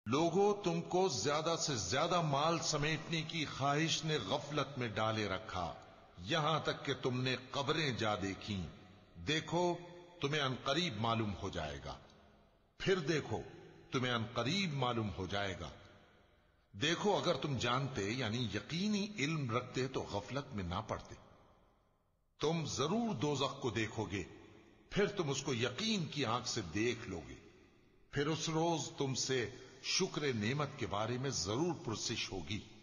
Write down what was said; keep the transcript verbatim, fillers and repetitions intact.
लोगों, तुमको ज्यादा से ज्यादा माल समेटने की ख्वाहिश ने गफलत में डाले रखा, यहां तक कि तुमने कब्रें जा देखी। देखो, तुम्हें अनकरीब मालूम हो जाएगा। फिर देखो, तुम्हें अनकरीब मालूम हो जाएगा। देखो, अगर तुम जानते यानी यकीनी इल्म रखते तो गफलत में ना पड़ते। तुम जरूर दोज़ख को देखोगे, फिर तुम उसको यकीन की आंख से देख लोगे। फिर उस रोज तुमसे शुक्र नेमत के बारे में जरूर पुरसिश होगी।